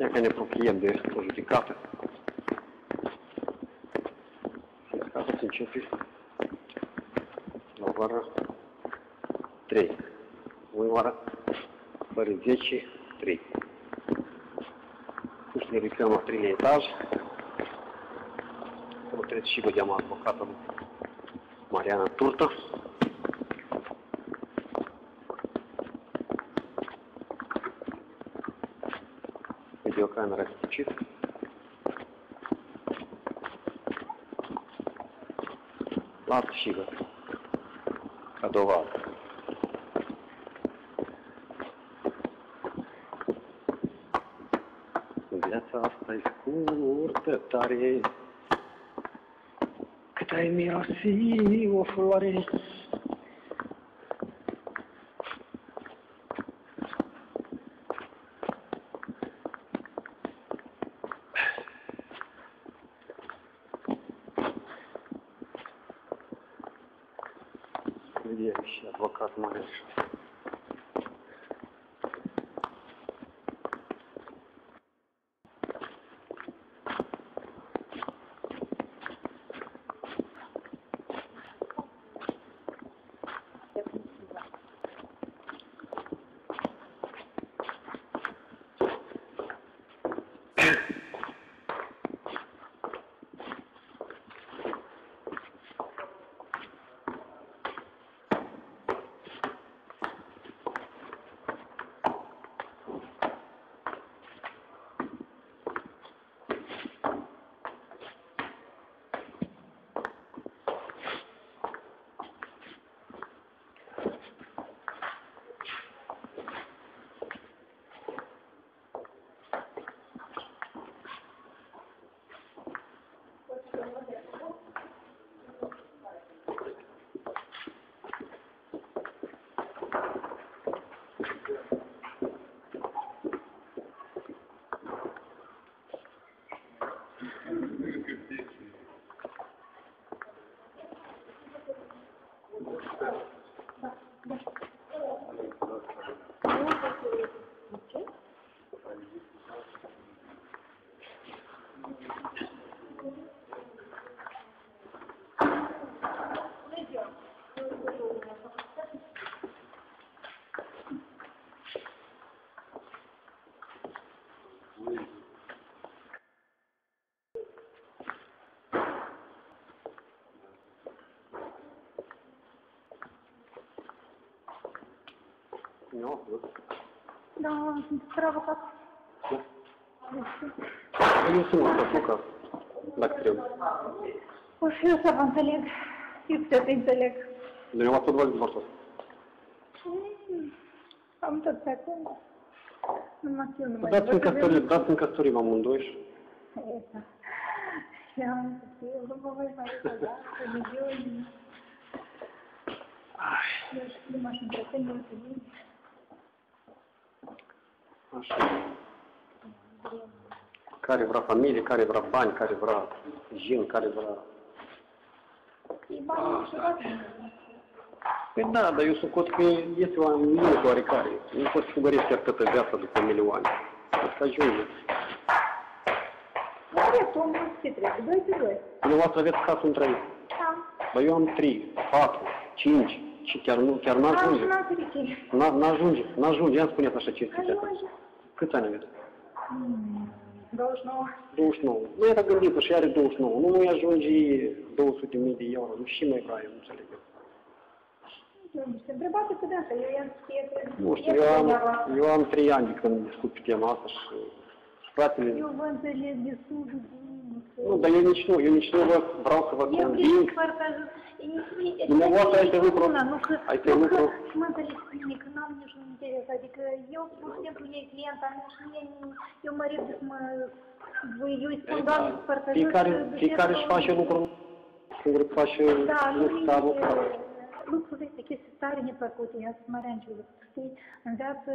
că ne apropiem de o judecată. Judecata se începe la ora 3. Ora fără 10, 3. Deci ne ridicăm la 3-lea etaj. Să trece și vedem advocatul Mariana Turtă. Videocamera включит. Ладно, щига. Кадова. Viața asta e scurtă, tare, cât ai mirosi o floare. Vedem și advocat Mareș. Nu, da, sunt avocat. Da. Eu sunt avocat, dacă trebuie. O și eu să vă înțeleg. Eu să te înțeleg. Dumneavoastră vă divorțați. Am tot pe acum. Numai eu nu mai Dați-mi căsătorim amândoi și... Asta. Și am să fiu, nu mă voi mai uita, da? Că milioni... Eu nu m-aș întreține mulțumim. Așa. Care vrea familie, care vrea bani, care vrea jin, care vrea... E bani niciodată. Păi da, dar eu socot că este o limit oarecare. Nu poți fugărești chiar toată viața după milioane. Asta ajunge. Nu trebuie, tu omul ce trebuie, 2 pe 2. Dumneavoastră aveți casă în 3. Da. Dar eu am 3, 4, 5 și chiar n-ajunge. N-ajunge, i-am spuneți așa 500. Câți ani aveți? 29. 29. Nu era gândită și are 29. Nu mai ajunge 200.000 de euro. Nu și mai vrea, eu nu înțeleg. Se întrebați pe de-asta, eu i-am scrie... Nu știu, eu am 3 ani de când discut pe tema asta și fratele... Eu vă înțeleg destul de bine. Nu, dar eu nici nu vreau să vă conving. Dumneavoastră, aici lucru... Mă înțeleg cu mine, că n-am niciun interes, adică eu, pur și simplu, e clienta mea și eu mă ridic să mă... Eu îi spun, doamne, părtăjesc... Fiecare își face lucrul, singur face lucrul. Lucrul este chestii tare neplăcute, ea să mă reancele. Știi, în viață,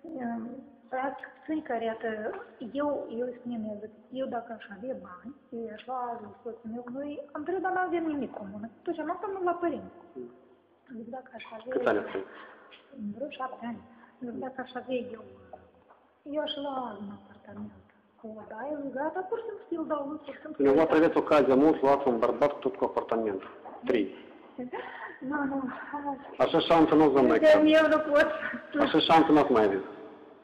sunt care, iată, eu îi spunem, eu dacă aș avea bani, eu i-aș lua lui soțul meu, noi am trăit, dar n-avem nimic comun. Tot ce am luat, am la părinți. Zic, dacă aș avea... Câți ani ați? Vreo 7 ani. Zic, dacă aș avea eu aș lua un apartament. Da, el gata, pur și simplu îl dau lui, pur și simplu. Dumneavoastră aveți ocazia mult, luați un bărbat cu tot cu apartament. 3. Nu. Așa șansă nu o să mai Eu nu pot. Așa șansă nu o să mai aveți.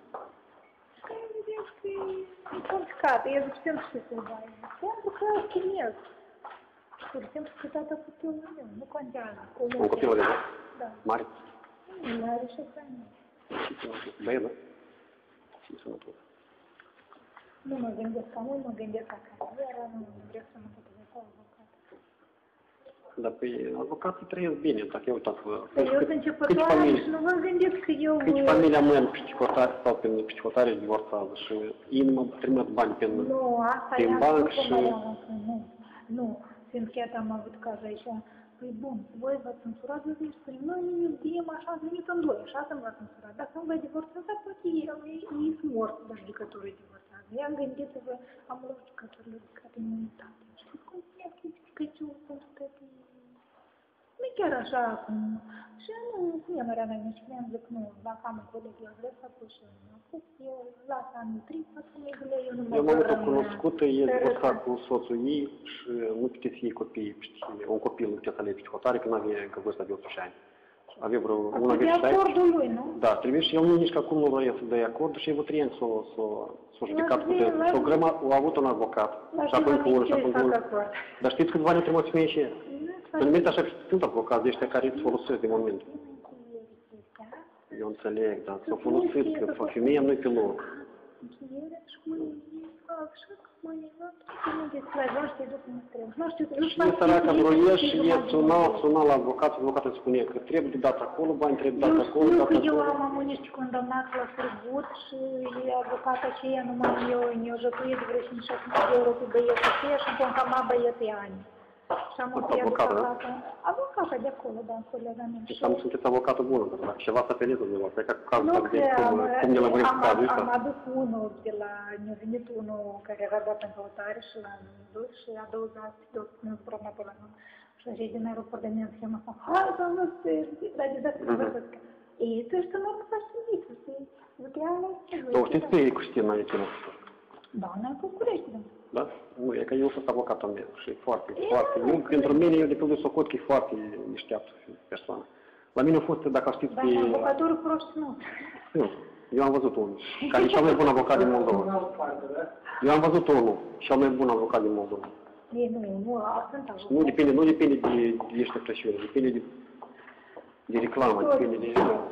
E complicat, eu zic simplu ce să dai. Pentru că chinez. Pur și simplu că tata copilul meu, nu contează. Un copil de Da. mare? El are 6 ani. Băie, da? Și sănătos. Nu mă gândesc ca mult, mă gândesc ca carieră, nu vreau să mă gândesc ca avocat. Dar pe avocații trăiesc bine, dacă eu uitat. Eu sunt începătoare și nu mă gândesc că eu... Câți familia mea în psihotare sau pe psihotare divorțează și ei nu mă trimit bani Nu, asta prin e banc și... Nu, fiindcă iată am avut caz aici. Păi bun, voi v-ați censurat, vă zici, spune, noi ne iubim, așa, ați venit în doi, așa să-mi v-ați censurat. Dacă nu vă divorțați, poate ei sunt morți, dar judecătorul divorțează. I-am gândit-vă, am luat judecătorul ridicat în imunitate. Știți cum spunea chestiune pentru că nu e chiar așa cum... Și nu, cum e mărea mea, și mi-am zis, nu, dacă am un coleg, eu vreau să apuc și eu las anul 3, să nu eu nu mă Eu m-am uitat cunoscută, e divorțat cu soțul ei și nu puteți să iei copiii, un copil nu puteți să alege psihotare, că nu avea încă vârsta de 18 ani. Avea vreo... Asta de acordul lui, nu? Da, trebuie și el nici că acum nu vrea să dea acord și el 3 ani s-a judecat cu s-a grămat, a avut un avocat. Și acum încă unul, și acum unul. Dar știți câțiva ani trebuie să fie și el? În moment așa sunt avocați de ăștia care îți folosesc de moment. Eu înțeleg, dar s-o folosesc, că femeia nu-i pe loc. Și de săraca vroie și e suna la avocat, avocatul spune că trebuie de dat acolo, bani trebuie dat acolo, dat acolo. Eu am amuniști condamnat la surgut și avocata aceea numai eu jătuie de vreo 5-6 de euro pe băietul aceea și îmi cam băieții ani. Și am avocata de acolo, da, colega mea. Deci sunteți avocată bună, dar ceva să apeleze dumneavoastră, ca cazul ăsta de cum ne lămuriți cu cazul ăsta. Am adus unul de la, mi-a venit unul care era dat în căutare și l-am dus și a 20 minut până pe la noi. Și a zis din aeroport de mine schema asta, hai să nu se, dar de dată să văzesc. Ei, tu ești în urmă să știți, să lucrează. Dar știți pe ei cu Stina aici, nu? Da, în București, da. Da? Nu, e că eu sunt avocat am și foarte. Eu, pentru mine, eu de pildă socot că e foarte deșteaptă persoană. La mine a fost, dacă știți pe... Dar avocatorul prost nu. Nu, eu am văzut unul, care e cel mai bun avocat din Moldova. Eu am văzut unul, cel mai bun avocat din Moldova. Ei, nu, sunt avocat. Nu depinde de ăștia presiune, depinde de reclamă, depinde de...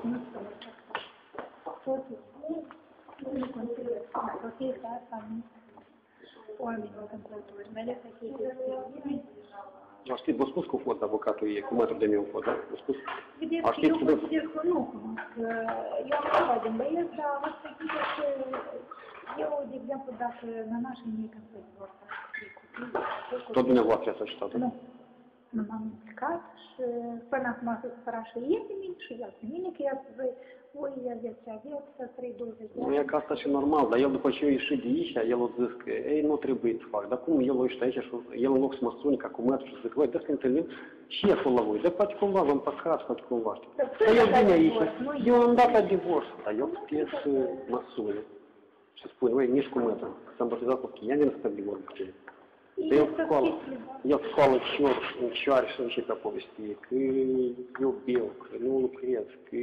Știți, v-a spus că a fost avocatul ei, cu mătrul de meu a fost, da? V-a spus? Vedeți, eu consider că nu, că eu am luat din băieți, dar vă să zic că eu, de exemplu, dacă nănașii mei când se divorța cu tot dumneavoastră ați ajutat? Nu. Nu m-am implicat și până acum să supăra și ei pe mine și eu pe mine, că ea să voi aveți, să trăi 20 de ani. Nu e ca asta și normal, dar el după ce eu ieșit de aici, el a zis că ei nu trebuie să fac. Dar cum el a ieșit aici și el în loc să mă suni ca cu mătru și zic, voi, dă să întâlnim și e acolo la voi. Dar poate cumva vă împăcați, poate cumva știu. Dar el vine aici, eu am dat la divorț, dar eu puteți să mă suni și spune, voi, nici cu mătru, că s-am botezat copii, ia vine să fac divorț cu tine. El școală cioare și începe a povesti că eu beau, că nu lucrez, că...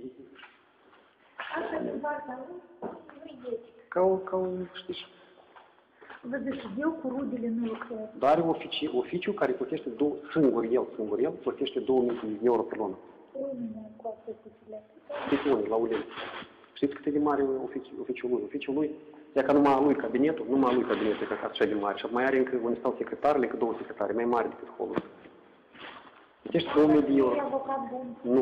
Așa de varta, nu e Ca un, știți... Vă zic, eu cu rudele nu lucrez. Dar are oficiu care plătește singur el plătește 2000 de euro pe lună. Unde cu astea Deci la ulei. Știți cât e de mare oficiul lui? Oficiul lui, e ca numai lui cabinetul, e ca așa de mare. Și mai are încă unde stau secretarele, încă 2 secretare, mai mari decât holul. Plătește 2000 de euro. Nu.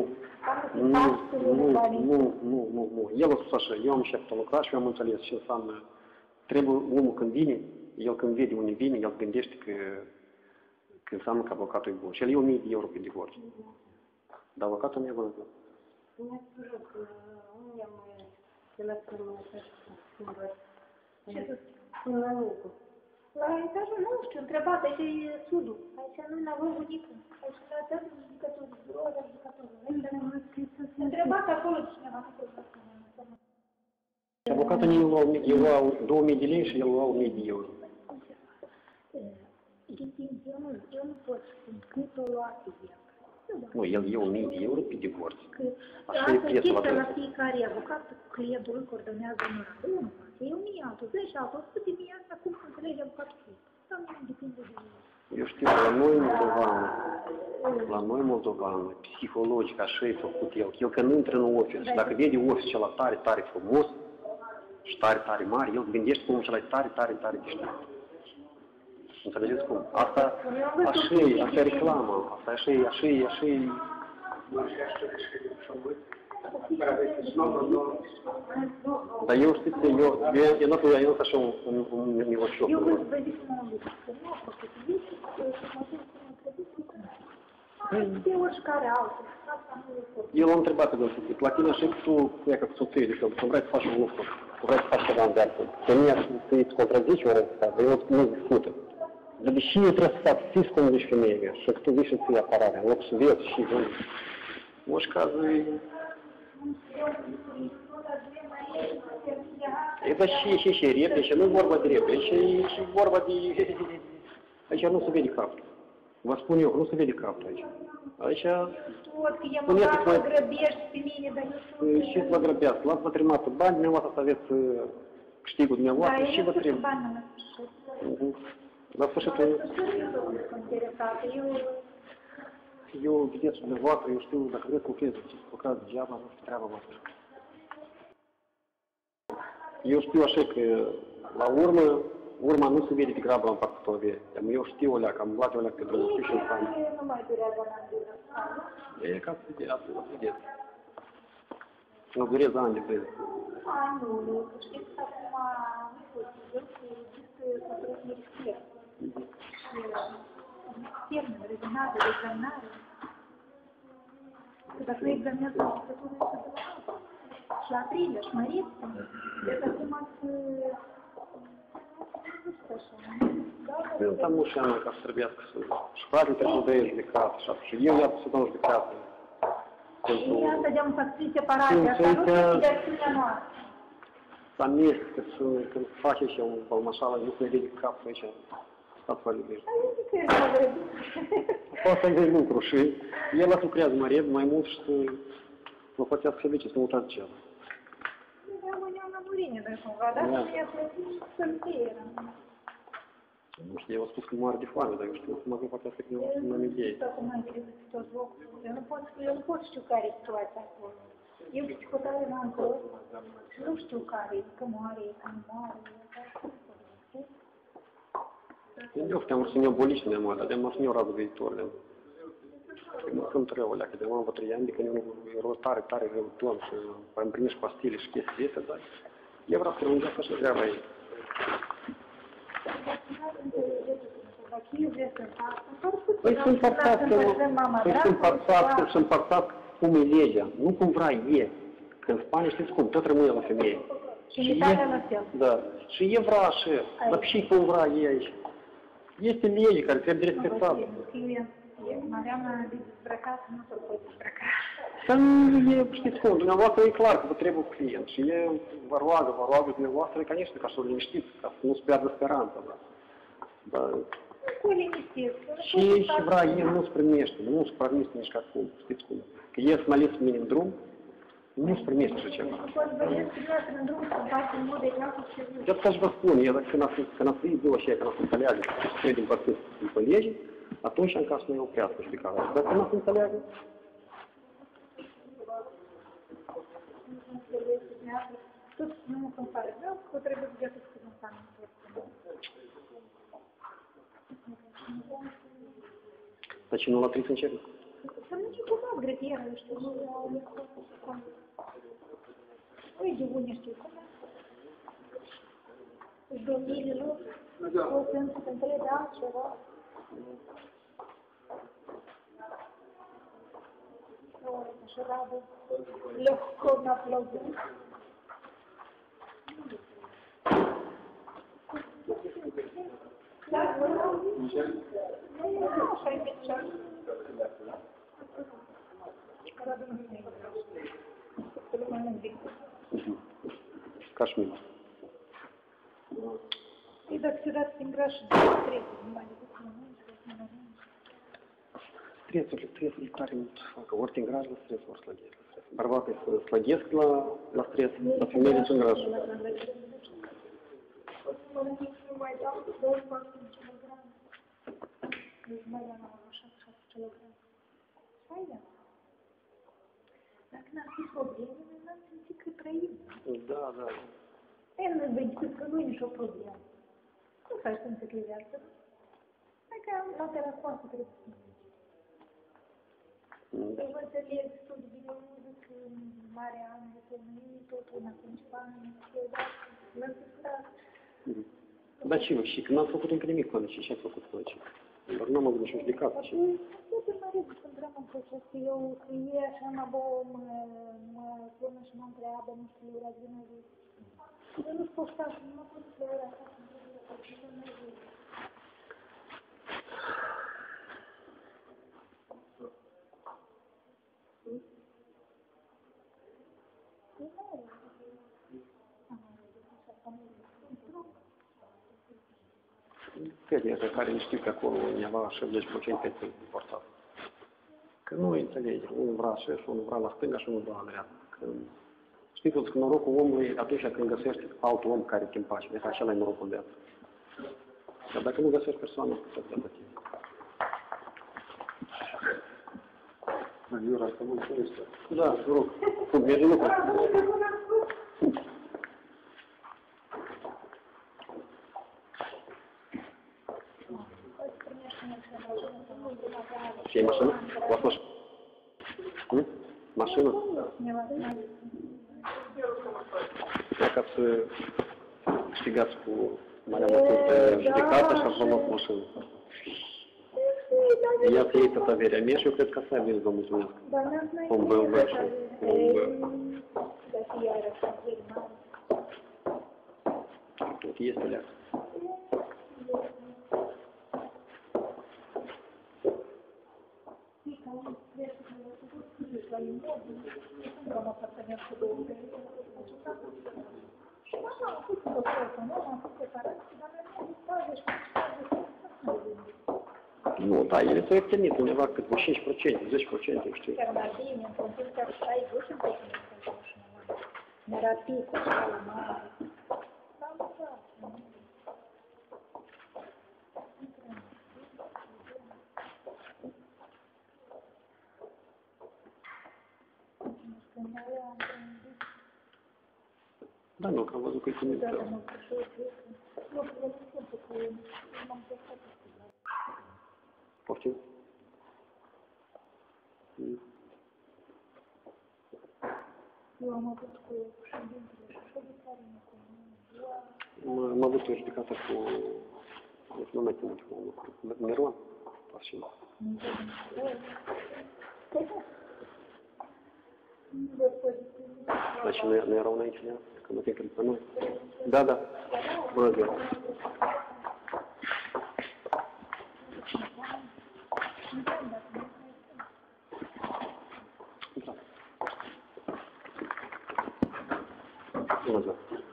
Nu. El a spus așa, eu am început a lucra și eu am înțeles ce înseamnă. Trebuie omul când vine, el când vede unde vine, el gândește că înseamnă că avocatul e bun. Și el e 1000 de euro pe divorț. Dar avocatul nu e bun. Мне тоже у меня моя телефонная сумка. La etajul nu știu, întrebat, aici e sudul. Aici nu ne avem bunică. Aici ne avem judecătorul, biroul de judecătorul. Întrebat acolo cineva, nu pot să Пока не елуал до меди și елуал меди euro. Eu nu pot scrie o luați Nu, el e 1000 de euro pe divorț. Așa e prețul la la fiecare avocat, clientul îl coordonează onoratul. Unul face, e 1000, altul 10, altul 100 de mii, asta cum să înțelege avocatul fiic? Sau nu depinde de el. Eu știu, la noi moldovani, psihologic, așa e făcut el. El când intră în office și dacă vede office ăla tare, tare frumos și tare, tare mare, el gândește cum ăla e tare, tare, tare deștept. Înțelegeți cum? Asta, așa e reclama, asta așa e. Dar eu știți, eu nu sunt așa un miloșoc. Eu vă zic mă lucru, că nu a făcut vici, că mă zic că mă trebuie să de oricare altă, asta nu e fost. Eu l-am întrebat pe dânsul, la tine așa că tu, cu ea ca soție, adică tu vrei să faci un lucru, tu vrei să faci ceva în viață. Pe mine să-i contrazici ori asta, dar eu nu discută. Dar deși eu trebuie să fac fix cum zici femeie, și că tu vii și ții apărarea, în loc să vezi și în orice caz e da și repede, și nu vorba de repede, și vorba de... Aici nu se vede capul. Vă spun eu, nu se vede capul aici. Aici... Spuneți că mă grăbești pe mine, dar eu... Și vă grăbeați, l-ați trimat bani, dumneavoastră să aveți câștigul dumneavoastră și vă trebuie. La sfârșitul... Eu, vedeți, dumneavoastră, eu știu, dacă vreți lucrez, lucrați degeaba, nu știu treaba voastră. Eu știu așa că, la urma nu se vede de grabă la împactătorie. Eu știu alea, că am luat alea pe drumul și în față. Nu mai durează la E ca să vedeți. Nu durează ani de zile. Nu, știți că acum nu pot să există să trebuie să riscare. Termen, rezonată, de examinare. Că dacă nu examinează lucrătură, este de la altă. Și la trilă, și mai este. Deci acum să... Eu там nu știu ca să trebuiască să... Și fratele trebuie să dea judecat, și eu i-am să dau judecată. Și asta de-am făcut separație, asta nu este de acțiunea noastră. Să amestecă, când face și un balmașală, nu se vede capul aici. Stat fără iubește. Poate să ai lucru și el îți lucrează mai mult și să vă plătească servicii, să nu uitați ceva. Da, mâneam la muline, dar cumva, dar nu mi-a plătit să-mi Nu știu, eu am spus că moare de foame, dar eu știu că mă poate să fie un idee. Eu nu pot știu care e situația acolo. Eu psihotare n-am fost, nu știu care e, că moare, că nu moare. Eu știam să ne aboliți ne-am dar de-am să ne-o rază viitor. Mă sunt rău, alea, că de-am am 3 ani, de când eu erau tare răuton și am primit și pastile și chestii astea, dar eu vreau să răungească așa treaba ei. Păi să împărțați cum e legea, nu cum vrea e. Că în Spania știți cum, tot rămâne la femeie. Și în Italia la fel. Da. Și e vrea așa, dar și cum vrea e aici. Este lege care trebuie respectată. Mariana de dezbrăcat, nu se poate dezbrăca. Să nu e, știți cum, dumneavoastră e clar că vă trebuie un client și e, vă roagă dumneavoastră, конечно, ca să o liniștiți, ca să nu-ți pierdă speranța, da. Cu liniștit. Și vrea el nu-ți primește, nu-ți primește nici ca cum, știți cum. Că el să mă ales mine în drum, nu-ți primește așa ceva. De asta și vă spun, eu când a fost ziua aceea, când a fost înțeleagă, că din partid după lege, atunci am ca să ne oprească judecata. Dar când a fost înțeleagă, Тут ну компare, да, который бы где-то сказал там. Почему на 30 человек? Там ничего не градировали, что мы ой, девонишки. Ждали, ну, центр контроля, да, чего. Ой, наша рада. Легко на плаву. Кашмир. И так сюда стенграш 3 внимание. Стрес карим, ортин граждан стрес, орслагес. Барваты слагес на стрес, например, граждан. Так наши проблемы, нам тільки країна. Да, да. Я не бачу, що проблема. Ну, хай там такі вертер. Така на телефон потрібно. И вот лес тут видео музыки, Мариан, тут на компании, на сестра. Да, чивощик, нас факультет академик планочи, сейчас факультет планочи. Давно могу еще ждать. Я приймаю синдрому почасти, я уклею, що набо ми помниш нам треба, ми що розвинули. Ну, спошташ, ну, тут Это карин штука, какого у меня ваша, здесь очень 5 портал. Ну, это лезет, он брал шеф, он брал астыга, что он брал ряд. Штипот на руку омли, а ты сейчас книга сверстит, ауту ом кари тем паче, это начало им руку дать. Когда книга сверстит персону, это дать. Юра, кому интересно? Да, рук. Тут между рукой. Чья машина? У вас машина? Машина? Я как штигацку моя штиката, шаблонов машины. Я ей это верю. Мне еще это касается из дома Зеленска. Он был большой. Он был. Вот есть поляк. Ну да, или то это нет, у меня вак как вещь прочесть, здесь прочесть, так что. Да, ну кого только не делал. Повтор. Могу тоже доказать по основному телефону. Мирон. Спасибо. Значит, наверное, ровно эти, как ты крепану. Да, да. Молодец. Назад.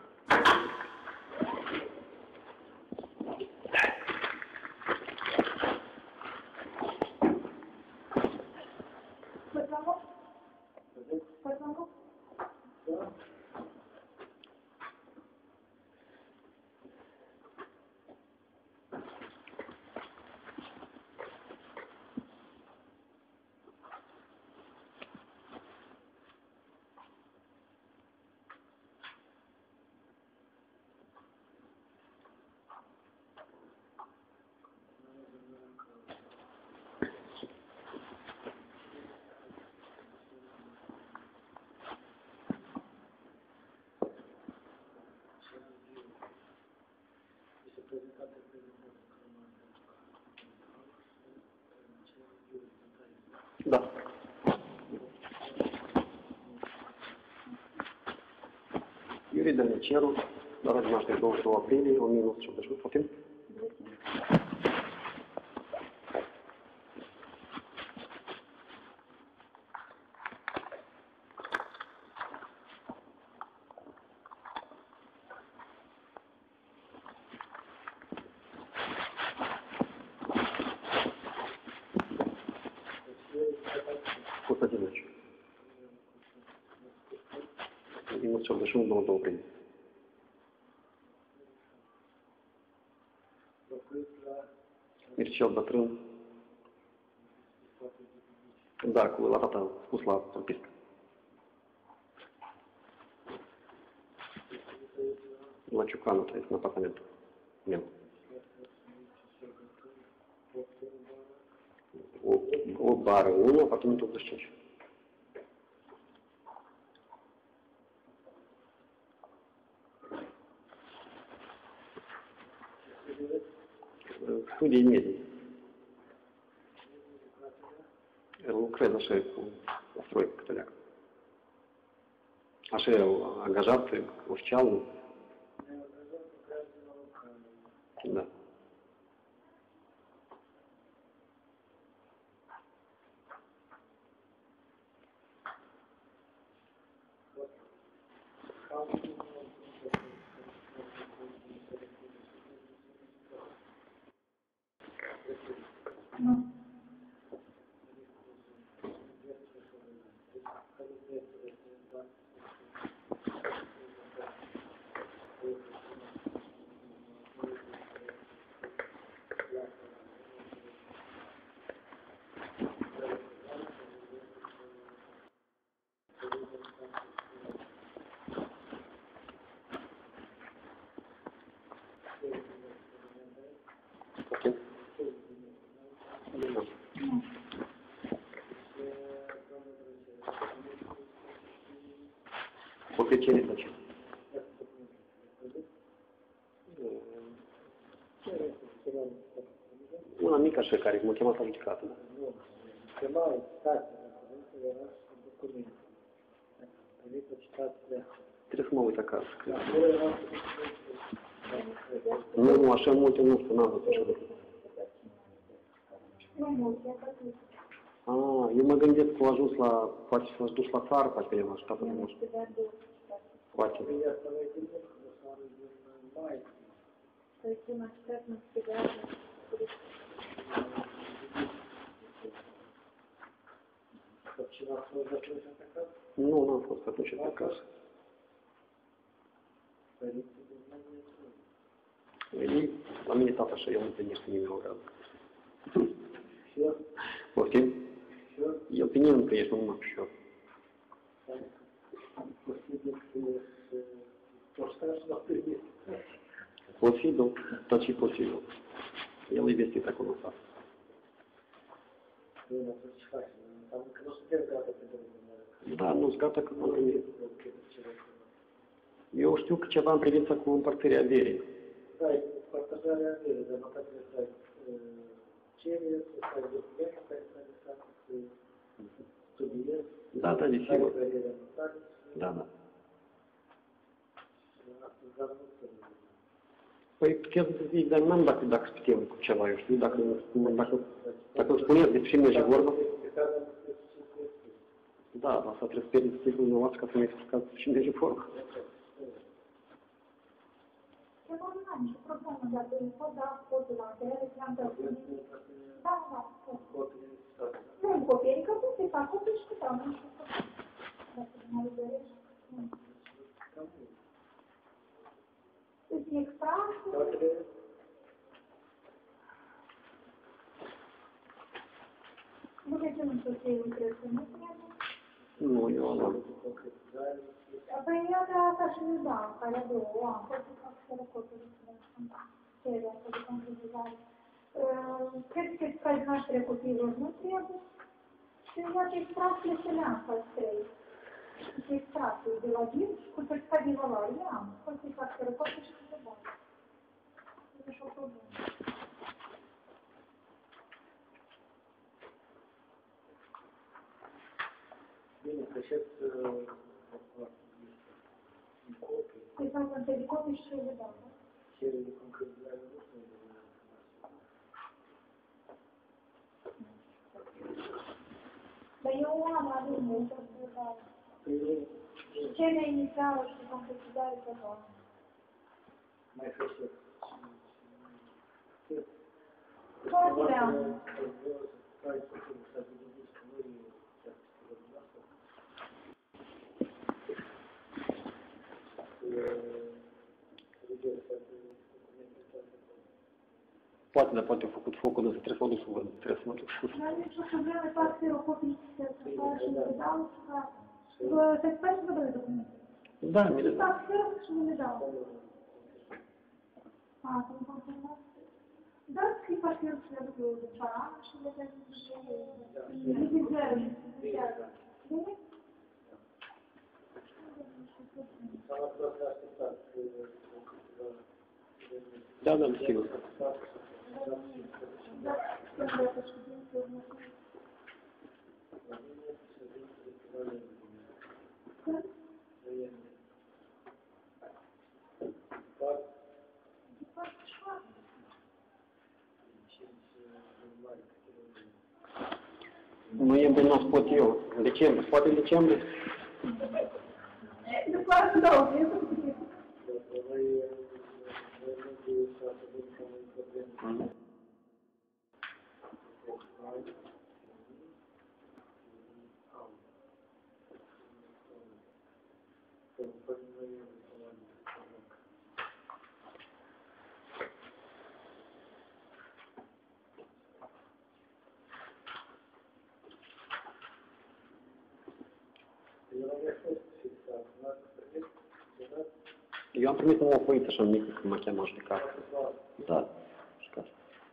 Да. Юрий Даничеру, размашный до 6 апреля, он минус, что дошел, потом. щоб за шум було добре. Мірчав Батрин. Да, коли латата вкусла прописка. Лачукану, то есть на апартамент. Нет. О бары, у апартаменту площадь. В студии меди. Лукре за шею стройка католяк. А шею агажарцы, овчалу. Да. Ну, Окей. По причине зачем? Ну, на mica și care, mă chemat ridicată, da? Trebuie să mă uit acasă. Nu, așa multe nu știu, n-am văzut așa de cât. nu mult, e atât. Eu mă gândesc că au ajuns la, poate s-a dus la țară, poate că i-am ajutat pe mult. Poate. То есть им обязательно связано. Nu, n-am fost atunci de acasă. Ei, la mine tata așa, eu nu întâlnesc cu nimeni o gradă. Poftim? Eu pe nimeni nu trăiesc, nu numai și eu. Posibil, dar și posibil. El e vestit acolo în sat. Da, nu-s gata că m-am gândit. Eu știu că ceva în privința cu împărțirea averii. Da, e partajarea averii, dar nu trebuie să ai cerere, să ai documente care să studiezi. Da, da, desigur. Da, da. Păi putem să zic, dar n-am dacă putem cu ceva, eu știu, dacă îmi spuneți de ce merge vorba. Da, dar asta trebuie să pierdeți timpul dumneavoastră ca să-mi explicați ce merge vorba. Eu nu am nicio problemă, dar de pot da cotul la tele, le-am dat. Da, da. Nu în copii, că tu te fac copii și cu tău, nu știu. Dacă nu mai dorești. Îți extrase. Nu de ce nu știu ce lucrezi, nu trebuie? Nu, eu am. Păi eu de asta și nu dau, care două am, pot să fac sărăcotul de cerea asta de contribuare. Cred că extragi naștere copiilor nu trebuie și iată extrasele se le-am faci trei. Și extrasele de la din și cu certificat de valoare le-am, pot să-i fac sărăcotul și să bani. Nu e o problemă. Bine, că aștept copii. Păi fac între de copii și de dau, da? Cerere de concretizare nu sunt de Dar eu am adus multă sărăcoare. Cererea inițială și de concretizare pe doamne. mai fășet. Toate le-am. poate, dar poate a făcut focul, nu se trebuie să o duc să văd, trebuie să mă duc sus. Dar nici o problemă, fac serocopii, să fac și le dau, să se faci și vă dau documente. Da, mi le dau. Fac seroc și le dau. A, să-mi confirmați. Da, scrii fac seroc și le duc eu de cea și le dau Bine? Da, da, sigur. Noiembrie nu pot eu. În decembrie. Poate în decembrie? După asta dau, e să puteți. Eu am primit o foiță așa mică, când mă cheamă judecat. Da, judecat.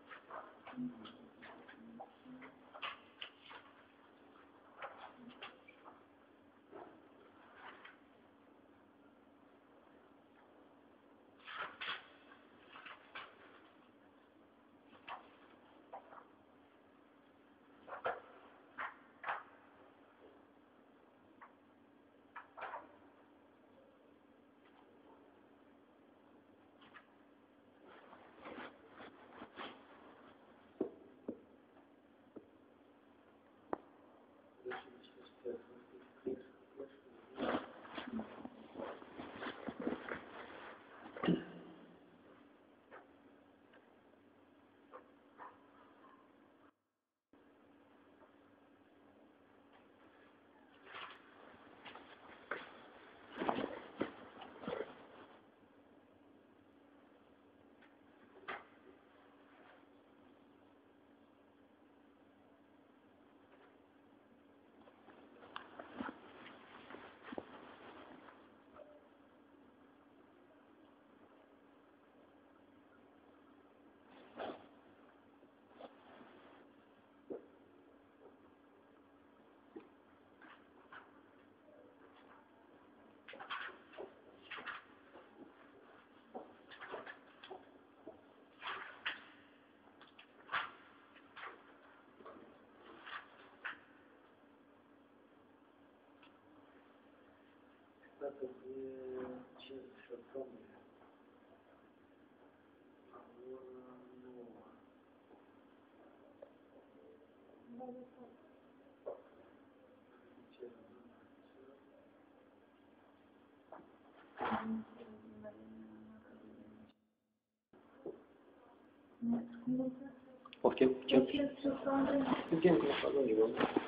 Data de 5 octombrie. La ora 9. Poftim? Ce? Putem că nu ajungem.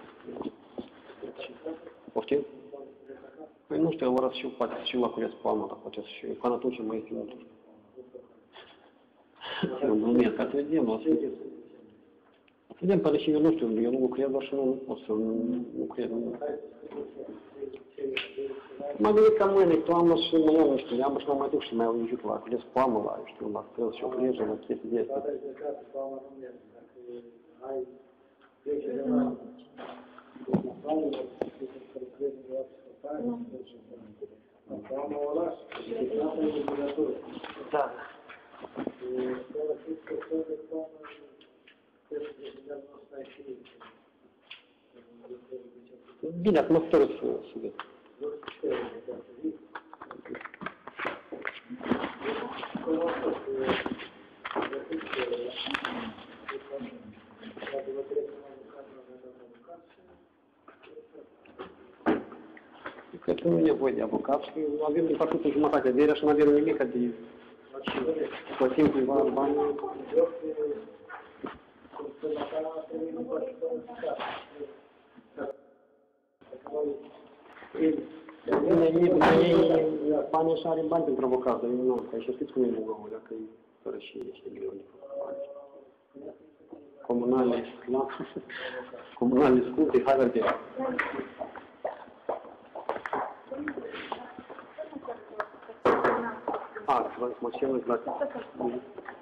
Poftim? Păi nu știu, ora și poate și la cules palma, dar poate și până atunci mai este mult. Eu glumesc, că să vedem, o să vedem. Să vedem, până și eu nu știu, eu nu lucrez, dar și nu pot să lucrez. M-am gândit ca mâine, toamnă și mai iau niște leamă și mă mai duc și mai ajut la cules palma, la, eu știu, la străzi și o grijă, la chestii de astea. Da. Bine, atmosferă să vezi. Cred că nu e nevoie de avocat și avem de făcut o jumătate de ore și nu avem nimic de plătim cuiva bani. Banii așa are bani pentru avocat, dar eu nu, că și știți cum e Bulgarul, dacă e fără și e greu de făcut bani. Комунальний склад, комунальний склад і гаверді. А, смачили, значить.